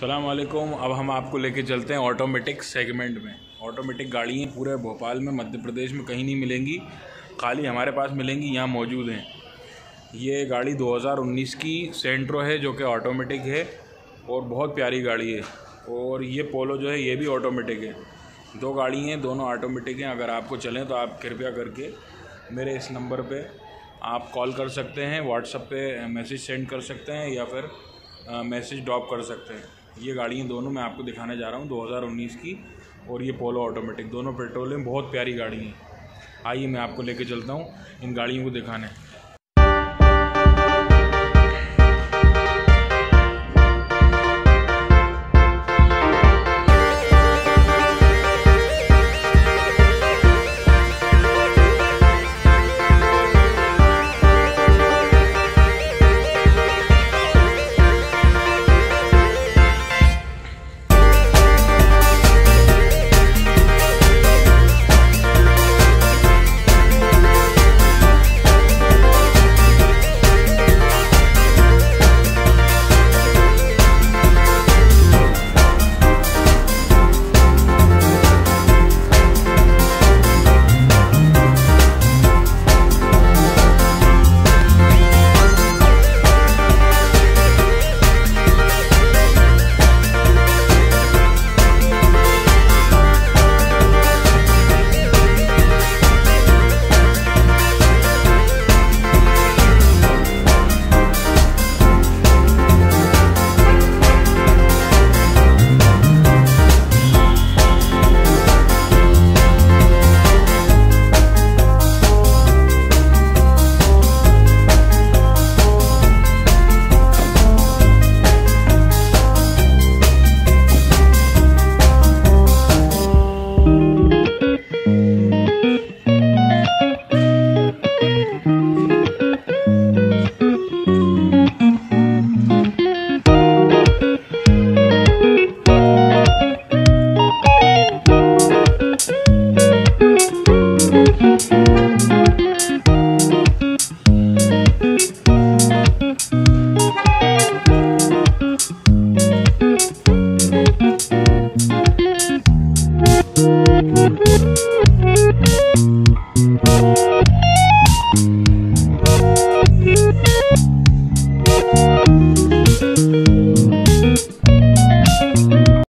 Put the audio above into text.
अस्सलाम वालेकुम। अब हम आपको लेके चलते हैं ऑटोमेटिक सेगमेंट में। ऑटोमेटिक गाड़ियाँ पूरे भोपाल में, मध्य प्रदेश में कहीं नहीं मिलेंगी, खाली हमारे पास मिलेंगी, यहाँ मौजूद हैं। ये गाड़ी 2019 की सेंट्रो है जो कि ऑटोमेटिक है और बहुत प्यारी गाड़ी है। और ये पोलो जो है ये भी ऑटोमेटिक है। दो गाड़ी हैं, दोनों ऑटोमेटिक हैं। अगर आपको चलें तो आप कृपया करके मेरे इस नंबर पे आप कॉल कर सकते हैं, व्हाट्सएप पे मैसेज सेंड कर सकते हैं या फिर मैसेज ड्रॉप कर सकते हैं। ये गाड़ियाँ दोनों मैं आपको दिखाने जा रहा हूँ, 2019 की और ये पोलो ऑटोमेटिक, दोनों पेट्रोल में बहुत प्यारी गाड़ी हैं। आइए मैं आपको लेके चलता हूँ इन गाड़ियों को दिखाने।